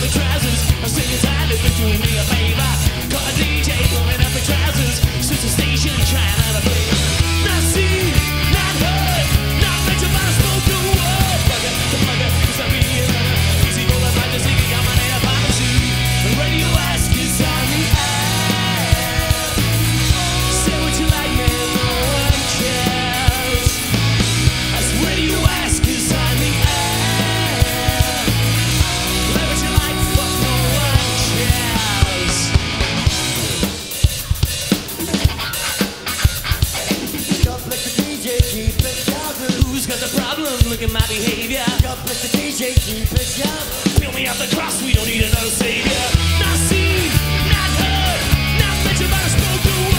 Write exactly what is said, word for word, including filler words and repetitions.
up your trousers. I'm singing tired, if you're doing me a favor. Got a D J pulling up your trousers. Switch the station, trying out a play. Not seen, not heard, not mentioned by a spoken word. Bugger, the bugger, cause I really is bugger. Easy go up, I just think I got my name up on the sea. The radio ask is on the air. Say what you like, man, no one cares. That's radio ask is on the air. Play what you like, but no one cares. God bless the D J, keep it shouting. Who's got the problem? Look at my behavior. God bless the D J, keep it shouting. Peel me off the cross, we don't need another savior. Not seen, not heard, not mentioned by a spoken